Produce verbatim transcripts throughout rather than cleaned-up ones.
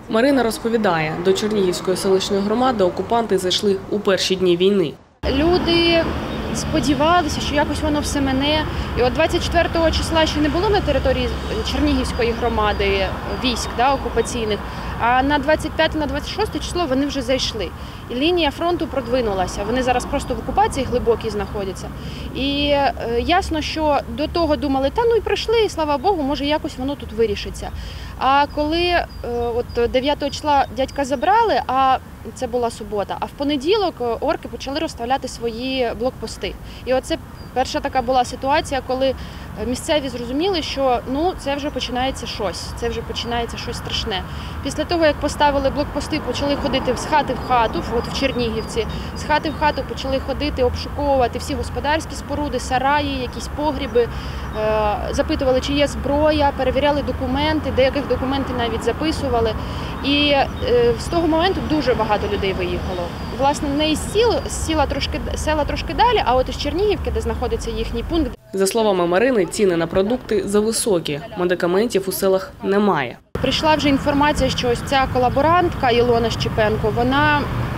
Марина розповідає, до Чернігівської селищної громади окупанти зайшли у перші дні війни. Люди сподівалися, що якось воно все мине. І от двадцять четвертого числа ще не було на території Чернігівської громади військ, да, окупаційних, а на двадцять п'яте, на двадцять шосте число вони вже зайшли. І лінія фронту продвинулася. Вони зараз просто в окупації глибокій знаходяться. І е, ясно, що до того думали, та ну і прийшли, і слава Богу, може якось воно тут вирішиться. А коли е, от дев'ятого числа дядька забрали, а це була субота, а в понеділок орки почали розставляти свої блокпости. І оце перша така була ситуація, коли місцеві зрозуміли, що ну, це вже починається щось, це вже починається щось страшне. Після того, як поставили блокпости, почали ходити з хати в хату, от в Чернігівці, з хати в хату почали ходити, обшуковувати всі господарські споруди, сараї, якісь погріби, запитували, чи є зброя, перевіряли документи, деяких документи навіть записували. І з того моменту дуже багато людей виїхало. Власне, не із сіл, сіла трошки, села трошки далі, а от із Чернігівки, де знаходиться їхній пункт. За словами Марини, ціни на продукти зависокі, медикаментів у селах немає. Прийшла вже інформація, що ось ця колаборантка Ілона Щепенко, вона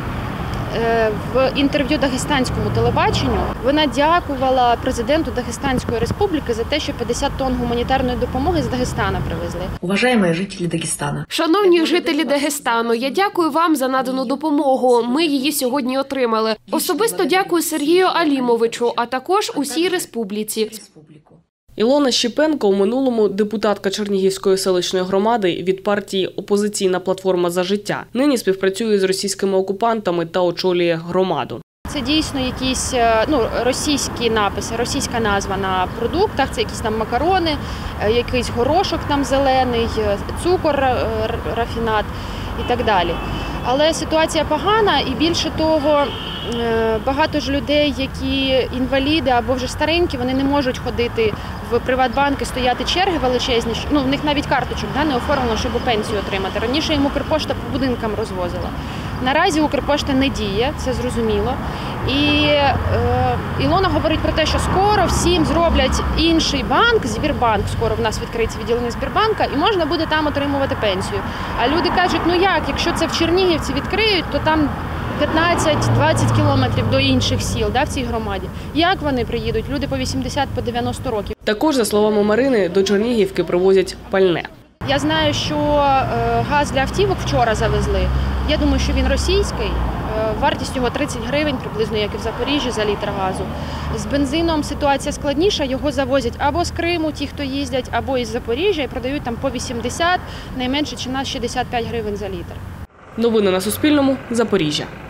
в інтерв'ю дагестанському телебаченню, вона дякувала президенту Дагестанської республіки за те, що п'ятдесят тонн гуманітарної допомоги з Дагестана привезли. Уважаємо жителі Дагестана. Шановні жителі Дагестану, я дякую вам за надану допомогу. Ми її сьогодні отримали. Особисто дякую Сергію Алімовичу, а також усій республіці. Ілона Щепенко у минулому депутатка Чернігівської селищної громади від партії «Опозиційна платформа за життя». Нині співпрацює з російськими окупантами та очолює громаду. Це дійсно якісь ну, російські написи, російська назва на продуктах, це якісь там макарони, якийсь горошок там зелений, цукор, рафінат і так далі. Але ситуація погана і більше того, багато ж людей, які інваліди або вже старенькі, вони не можуть ходити в Приватбанки, стояти черги величезні, ну в них навіть карточок да, не оформлено, щоб пенсію отримати. Раніше їм Укрпошта по будинкам розвозила. Наразі Укрпошта не діє, це зрозуміло. І е, Ілона говорить про те, що скоро всім зроблять інший банк, Збірбанк, скоро в нас відкриється відділення Збірбанка, і можна буде там отримувати пенсію. А люди кажуть, ну як, якщо це в Чернігівці відкриють, то там п'ятнадцять-двадцять кілометрів до інших сіл да, в цій громаді. Як вони приїдуть? Люди по вісімдесят, по дев'яносто років. Також, за словами Марини, до Чернігівки привозять пальне. Я знаю, що газ для автівок вчора завезли. Я думаю, що він російський. Вартість його тридцять гривень, приблизно як і в Запоріжжі, за літр газу. З бензином ситуація складніша, його завозять або з Криму, ті, хто їздять, або із Запоріжжя, і продають там по вісімдесят, найменше чи на шістдесят п'ять гривень за літр. Новини на Суспільному. Запоріжжя.